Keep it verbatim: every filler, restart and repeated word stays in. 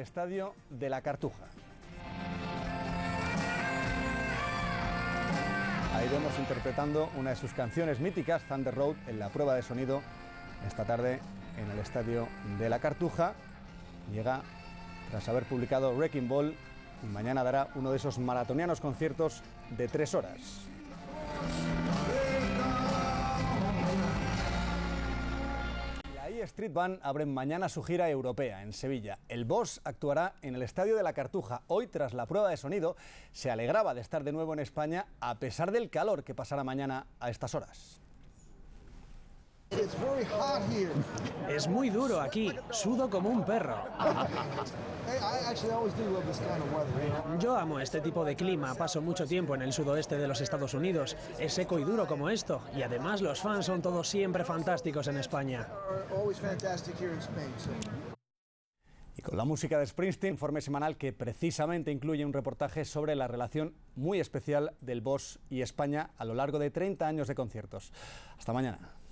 estadio de la Cartuja. Ahí vemos interpretando una de sus canciones míticas, Thunder Road, en la prueba de sonido esta tarde en el estadio de la Cartuja. Llega tras haber publicado Wrecking Ball y mañana dará uno de esos maratonianos conciertos de tres horas. La E Street Band abre mañana su gira europea en Sevilla. El Boss actuará en el estadio de la Cartuja. Hoy, tras la prueba de sonido, se alegraba de estar de nuevo en España a pesar del calor que pasará mañana a estas horas. Es muy duro aquí, sudo como un perro. Yo amo este tipo de clima, paso mucho tiempo en el sudoeste de los Estados Unidos. Es seco y duro como esto, y además los fans son todos siempre fantásticos en España. Y con la música de Springsteen, informe semanal que precisamente incluye un reportaje sobre la relación muy especial del Boss y España a lo largo de treinta años de conciertos. Hasta mañana.